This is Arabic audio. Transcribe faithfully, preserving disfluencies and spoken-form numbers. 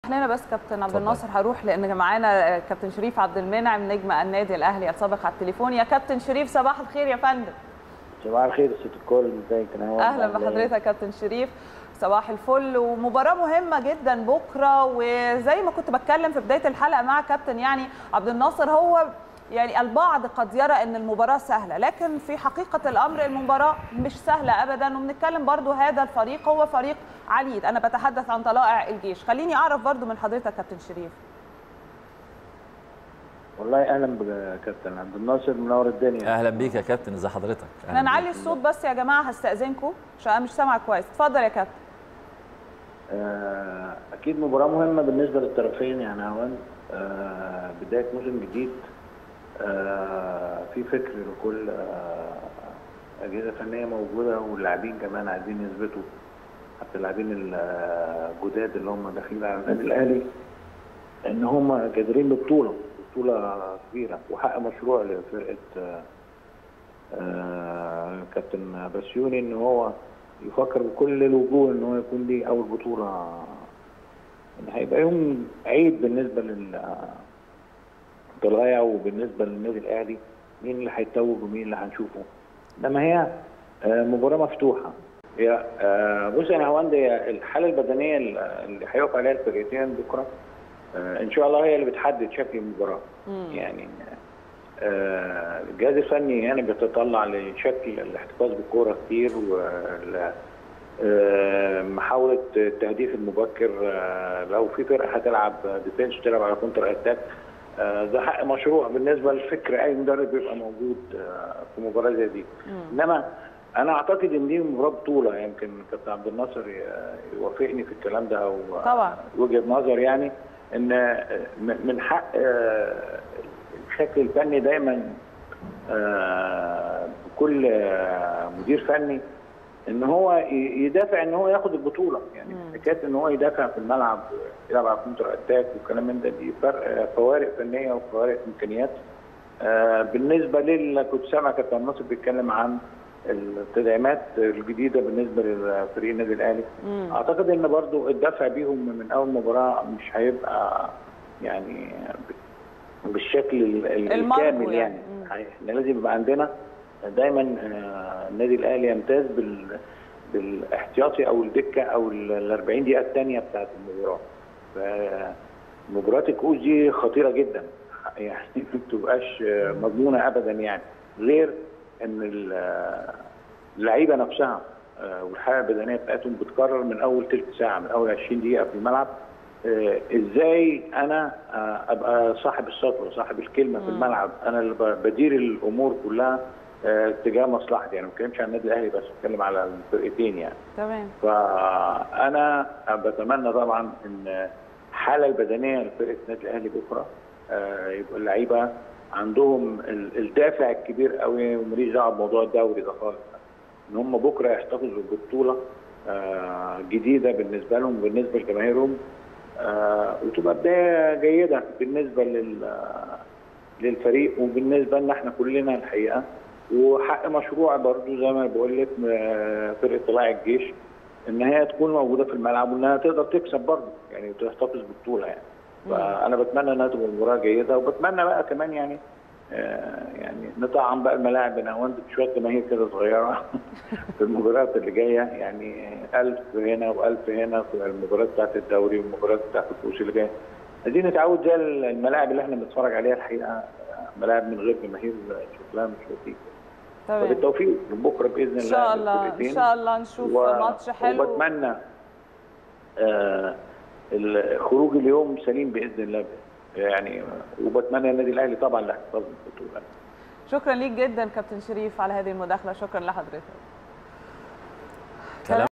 احنا بس كابتن عبد الناصر هروح لان معانا كابتن شريف عبد المنعم نجم النادي الاهلي السابق على التليفون. يا كابتن شريف صباح الخير يا فندم. صباح الخير يا ست الكل، ازيك؟ اهلا بحضرتك يا كابتن شريف، صباح الفل. ومباراه مهمه جدا بكره، وزي ما كنت بتكلم في بدايه الحلقه مع كابتن يعني عبد الناصر، هو يعني البعض قد يرى ان المباراه سهله، لكن في حقيقه الامر المباراه مش سهله ابدا. وبنتكلم برضو هذا الفريق هو فريق عنيد، انا بتحدث عن طلائع الجيش. خليني اعرف برضو من حضرتك كابتن شريف. والله اهلا بكابتن عبد الناصر، منور الدنيا. اهلا بيك يا كابتن، ازي حضرتك؟ احنا نعلي الصوت بس يا جماعه، هستاذنكم عشان انا مش سامعه كويس. اتفضل يا كابتن. آه اكيد مباراه مهمه بالنسبه للطرفين يعني هون. آه بدايه موسم جديد، آه في فكر لكل آه اجهزه فنيه موجوده، واللاعبين كمان عايزين يثبتوا، حتى اللاعبين الجداد اللي هم داخلين على النادي الاهلي ان هم قادرين ببطوله بطوله كبيره وحق مشروع لفرقه آه آه كابتن بسيوني ان هو يفكر بكل الوجوه ان هو يكون ليه اول بطوله. يعني هيبقى يوم عيد بالنسبه للطلائع وبالنسبه للنادي الاهلي، مين اللي هيتوج ومين اللي هنشوفه. انما هي آه مباراه مفتوحه. هي آه بص يا نهاوند، هي الحاله البدنيه اللي هيقف عليها الفرقتين بكره آه ان شاء الله هي اللي بتحدد شكل المباراه. يعني آه الجهاز الفني يعني بيتطلع لشكل الاحتفاظ بالكوره كتير، ومحاوله التهديف المبكر. آه لو في فرقه هتلعب ديفنس وتلعب على كونتر اتاك، آه ده حق مشروع بالنسبه لفكر اي مدرب بيبقى موجود آه في مباراه زي دي. انما انا اعتقد ان دي مباراه بطوله، يمكن كابتن عبد الناصر يوافقني في الكلام ده او طبعا وجهه نظر، يعني ان من حق الشكل الفني دايما كل مدير فني ان هو يدافع ان هو ياخد البطوله. يعني حكايه ان هو يدافع في الملعب، يلعب على كونتر اتاك والكلام من ده، دي فرق فوارق فنيه وفوارق امكانيات. بالنسبه لل كنت سامع كابتن الناصر بيتكلم عن التدعيمات الجديده بالنسبه لفريق النادي الاهلي. اعتقد ان برضو الدفع بيهم من اول مباراه مش هيبقى يعني بالشكل الكامل. يعني احنا لازم يبقى عندنا دايما النادي الاهلي يمتاز بال بالاحتياطي او الدكه او ال أربعين دقيقه الثانيه بتاعت المباراه. فمباراه الكؤوس دي خطيره جدا، يعني ما بتبقاش مضمونه ابدا، يعني غير ان اللعيبه نفسها والحاله البدنيه بتاعتهم بتقرر من اول ثلث ساعه، من اول عشرين دقيقه في الملعب، ازاي انا ابقى صاحب السطوه، صاحب الكلمه في الملعب، انا اللي بدير الامور كلها اتجاه مصلحتي. يعني ما بتكلمش عن النادي الاهلي بس، بتكلم على الفرقتين يعني. تمام. فانا بتمنى طبعا ان الحاله البدنيه لفرقه النادي الاهلي بكره يبقى اللعيبه عندهم الدافع الكبير قوي، وماليش دعوه بموضوع الدوري ده خالص، ان هم بكره يحتفظوا ببطوله جديده بالنسبه لهم وبالنسبه لجماهيرهم، وتبقى بدايه جيده بالنسبه لل للفريق وبالنسبه لنا احنا كلنا الحقيقه. وحق مشروع برضو زي ما بقول لك فرقه طلائع الجيش ان هي تكون موجوده في الملعب وانها تقدر تكسب برضو، يعني تحتفظ بالبطوله يعني. فانا بتمنى انها تبقى مباراه جيده، وبتمنى بقى كمان يعني آه يعني نطعم بقى الملاعب بنهاوند بشويه جماهير كده صغيره في المباريات اللي جايه، يعني ألف هنا وألف هنا في المباريات بتاعت الدوري والمباريات بتاعت الكؤوس اللي جايه. عايزين نتعود زي الملاعب اللي احنا بنتفرج عليها الحقيقه، ملاعب من غير جماهير شكلها مش لطيف. تمام. فبالتوفيق بكره باذن الله ان شاء الله ان شاء الله نشوف و... ماتش حلو. وبتمنى آه الخروج اليوم سليم باذن الله يعني، وبتمنى النادي الاهلي طبعا الاحتفاظ بالبطوله. شكرا ليك جدا كابتن شريف على هذه المداخله، شكرا لحضرتك.